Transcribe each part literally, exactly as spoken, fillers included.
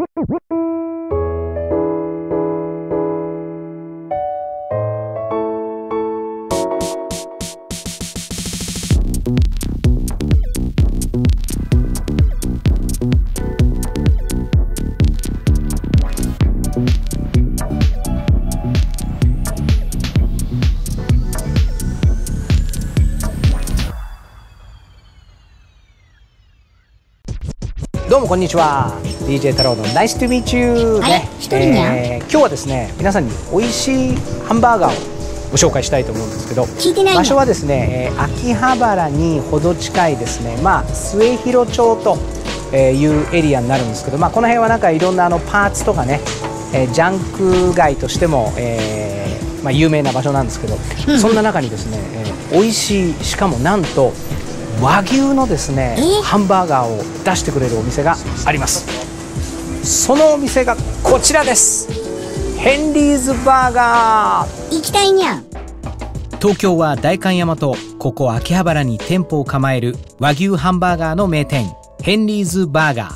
どうもこんにちは。ディージェー 太郎の Nice to meet you ね、えー、今日はですね、皆さんに美味しいハンバーガーをご紹介したいと思うんですけど、場所はですね、えー、秋葉原にほど近いですね、まあ末広町というエリアになるんですけど、まあこの辺はなんかいろんなあのパーツとかね、えー、ジャンク街としても、えーまあ、有名な場所なんですけど、うん、そんな中にですね、えー、美味しい、しかもなんと和牛のですね、ハンバーガーを出してくれるお店があります。そのお店がこちらです。ヘンリーズバーガー。 行きたいにゃん。 東京は代官山とここ秋葉原に店舗を構える和牛ハンバーガーの名店、ヘンリーズバーガー。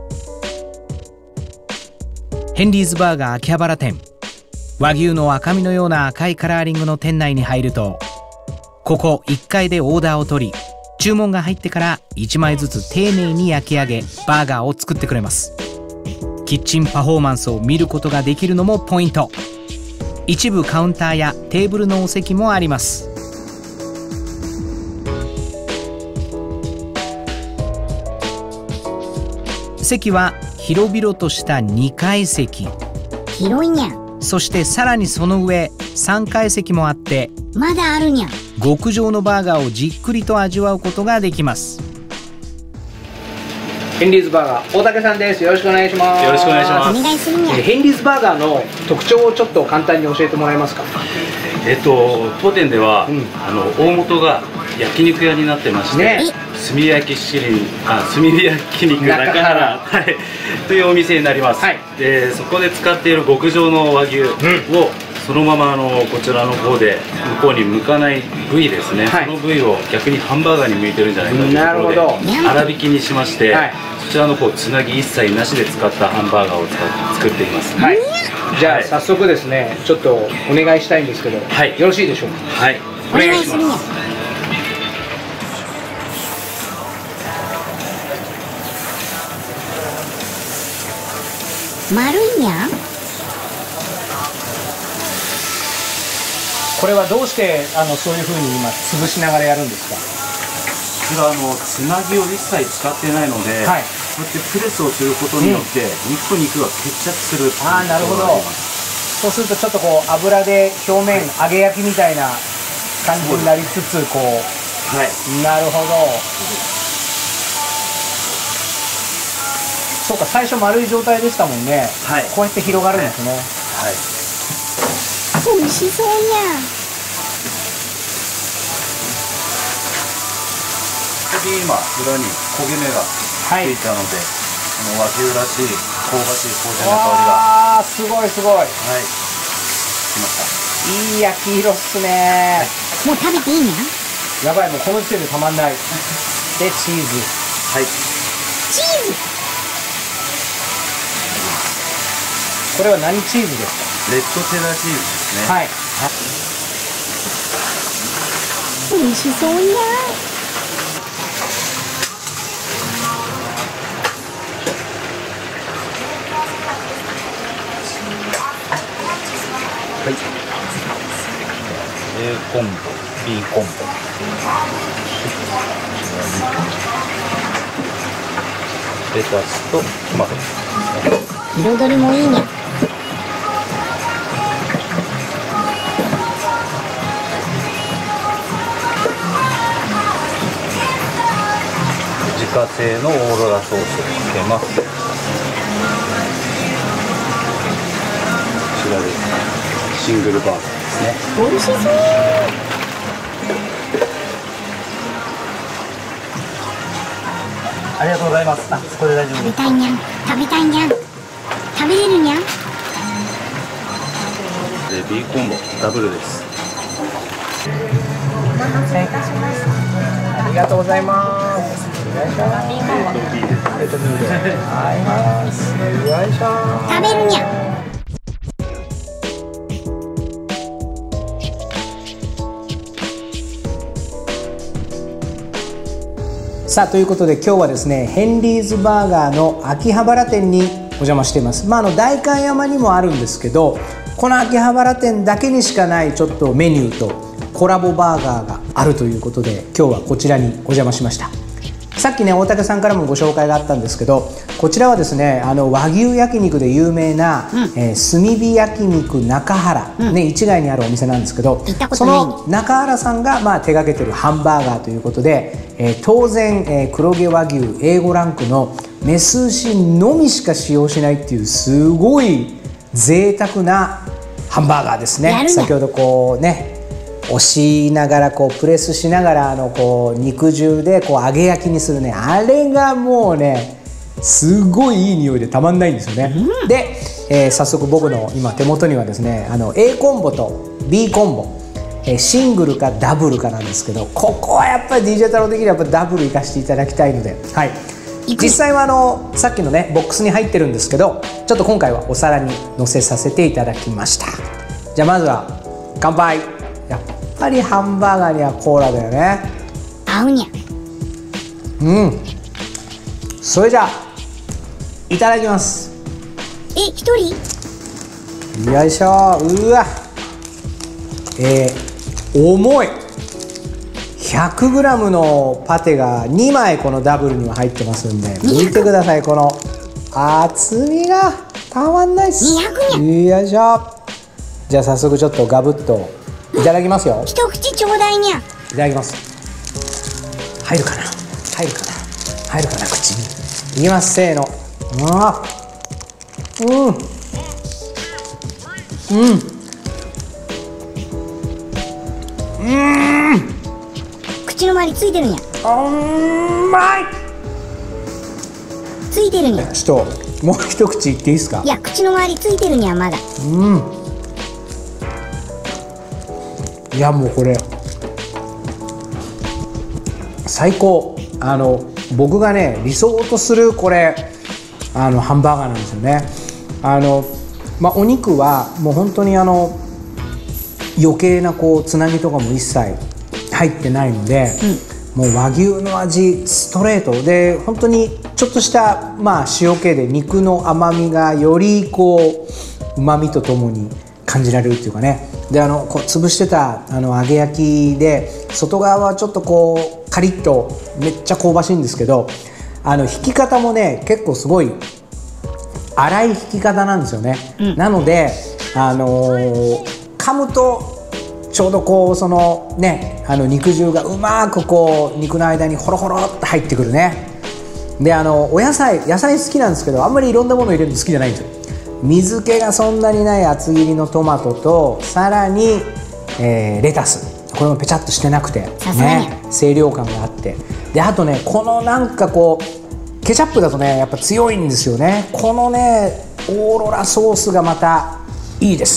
ヘンリーズバーガー秋葉原店、和牛の赤身のような赤いカラーリングの店内に入ると、ここいっかいでオーダーを取り、注文が入ってからいちまいずつ丁寧に焼き上げ、バーガーを作ってくれます。キッチンパフォーマンスを見ることができるのもポイント。一部カウンターやテーブルのお席もあります。席は広々としたにかい席。 広いにゃん。 そしてさらにその上さんかい席もあって、 まだあるにゃん。 極上のバーガーをじっくりと味わうことができます。ヘンリーズバーガー、大竹さんです。よろしくお願いします。 よろしくお願いします。 お願いするにゃん。 ヘンリーズバーガーの特徴をちょっと簡単に教えてもらえますか。 えっと当店では、うん、あの大元が焼肉屋になってまして、ね、炭焼き七輪、あ炭焼肉中原、はい、というお店になります。はい、でそこで使っている極上の和牛を、うん、そのままあのこちらの方で向こうに向かない部位ですね、はい、その部位を逆にハンバーガーに向いてるんじゃないかというところで粗挽きにしまして、はい、そちらの方つなぎ一切なしで使ったハンバーガーを使って作っています。はい、 じゃあ早速ですね、ちょっとお願いしたいんですけど、はい、よろしいでしょうか。 はい、 お願いします。丸いにゃん。 これはどうしてあのそういう風に今潰しながらやるんですか。 これはあのつなぎを一切使ってないので、はい、こうやってプレスをすることによって、うん、肉と肉が決着する。 ああ、なるほど。そうするとちょっとこう油で表面揚げ焼きみたいな感じになりつつ、こう、はい、なるほど。そうか、最初丸い状態でしたもんね。はい、こうやって広がるんですね。はい。 美味しそうや。 今裏に焦げ目がついたので、はい、和牛らしい香ばしい芳醇な香りが。 ああ、すごいすごい。はい。 きました。 いい焼き色っすね。はい、 もう食べていいね。 やばい、もうこの時点でたまんない。でチーズ。 はい。 チーズ。 これは何チーズですか。 レッドチェダーチーズですね。はい。 美味しそうや。 はい。Aコンボ、Bコンボ。レタスとトマト。 彩りもいいね。 自家製のオーロラソースをかけます。こちらです。シングルバーガーですね。 美味しそう。 ありがとうございます。あ、これ大丈夫です。 食べたいにゃん。食べたいにゃん。食べれるにゃん。で、 ビーコンボダブルです。 お待たせいたしました。ありがとうございます。お願いします。ビーコンボ。 トミーで合います。よいしょ。 食べるにゃ。 さあということで今日はですねヘンリーズバーガーの秋葉原店にお邪魔しています。まああの代官山にもあるんですけど、この秋葉原店だけにしかないちょっとメニューとコラボバーガーがあるということで今日はこちらにお邪魔しました。さっきね大竹さんからもご紹介があったんですけど、こちらはですねあの和牛焼肉で有名な、うんえー、炭火焼肉中原、うんね、市街にあるお店なんですけど、その中原さんが、まあ、手がけてるハンバーガーということで、えー、当然、えー、黒毛和牛 エーご ランクのメス牛のみしか使用しないっていうすごい贅沢なハンバーガーですね。先ほどこうね押しながらこうプレスしながらあのこう肉汁でこう揚げ焼きにするね、あれがもうねすごいいい匂いでたまんないんですよね。うん、で、えー、早速僕の今手元にはですねあの エー コンボと ビー コンボ、えー、シングルかダブルかなんですけど、ここはやっぱり ディージェー 太郎的にはやっぱダブルいかせていただきたいので、はい、実際はあのさっきのねボックスに入ってるんですけど、ちょっと今回はお皿に乗せさせていただきました。じゃあまずは乾杯。やっぱりハンバーガーにはコーラだよね。 合うにゃ。 うん。それじゃあいただきます。 え、一人？ よいしょ。うわ。えー、重い。ひゃくグラム のパテがにまいこのダブルには入ってますんで、見てくださいこの厚みがたまんないっす。 にひゃくにゃ。 よいしょ。じゃあ早速ちょっとガブッといただきますよ。 一口ちょうだいにゃ。いただきます。入るかな入るかな入るかな口に。いきます、せーの。あうんうんうん口の周りついてるにゃ。 うまい。 ついてるにゃ。 ちょっともう一口いっていいですか。 いや口の周りついてるにゃまだ。 うんいやもうこれ最高。あの僕がね理想とするこれあのハンバーガーなんですよね。あの、まあ、お肉はもう本当にあの余計なこうつなぎとかも一切入ってないので、うん、もう和牛の味ストレートで本当にちょっとした、まあ、塩気で肉の甘みがよりこう旨味とともに感じられるっていうかね。であのこう潰してたあの揚げ焼きで外側はちょっとこうカリッとめっちゃ香ばしいんですけど、あの引き方もね結構すごい粗い引き方なんですよね。うん、なのであのー、噛むとちょうどこうそのねあの肉汁がうまくこう肉の間にホロホロっと入ってくるね。であのお野菜野菜好きなんですけどあんまりいろんなもの入れるの好きじゃないんですよ。水気がそんなにない厚切りのトマトとさらに、えー、レタス、これもペチャっとしてなくて、ね、清涼感があって、であとねこのなんかこうケチャップだとねやっぱ強いんですよね。このねオーロラソースがまたいいです。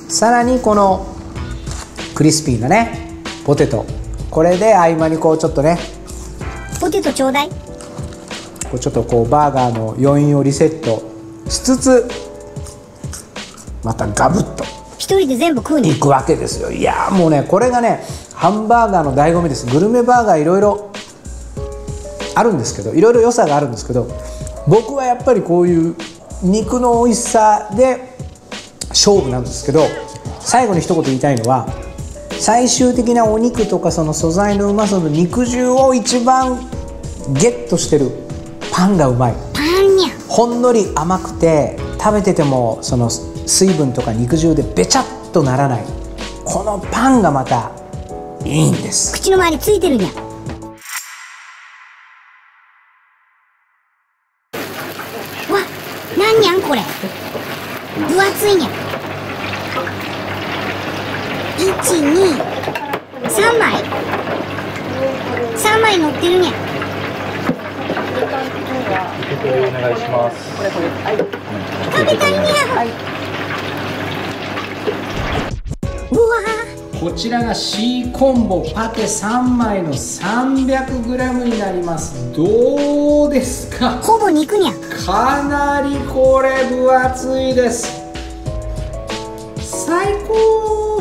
さらにこのクリスピーなねポテト、これで合間にこうちょっとねポテトちょうだい。こうちょっとこうバーガーの余韻をリセットしつつまたガブッと一人で全部食うにいくわけですよ。いやもうねこれがねハンバーガーの醍醐味です。グルメバーガーいろいろあるんですけどいろいろ良さがあるんですけど、僕はやっぱりこういう肉の美味しさで勝負なんですけど、最後に一言言いたいのは最終的なお肉とかその素材のうまさの肉汁を一番ゲットしてるパンがうまい。 パンにゃほんのり甘くて食べててもその水分とか肉汁でべちゃっとならない、このパンがまたいいんです。 口の周りついてるにゃ。わ、なんにゃんこれ分厚いにゃ。いち、に、さんまいさんまい乗ってるにゃ。 お願いします。 食べたいにゃ。うわこちらが C コンボパテさんまいの さんびゃくグラム になります。どうですか？ ほぼ肉にゃ。 かなりこれ分厚いです。最高。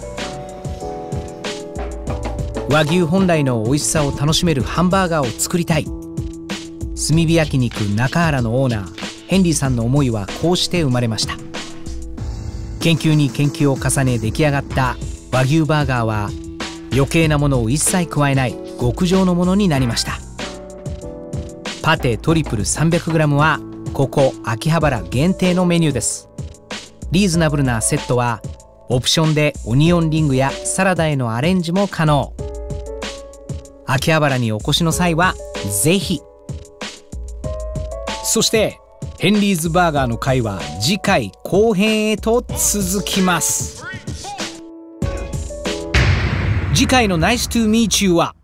和牛本来の美味しさを楽しめるハンバーガーを作りたい。炭火焼肉中原のオーナーヘンリーさんの思いはこうして生まれました。研究に研究を重ね出来上がった和牛バーガーは余計なものを一切加えない極上のものになりました。パテトリプル さんびゃくグラム はここ秋葉原限定のメニューです。リーズナブルなセットはオプションでオニオンリングやサラダへのアレンジも可能。秋葉原にお越しの際はぜひ。そしてヘンリーズバーガーの回は次回後編へと続きます。次回の Nice to Meet You は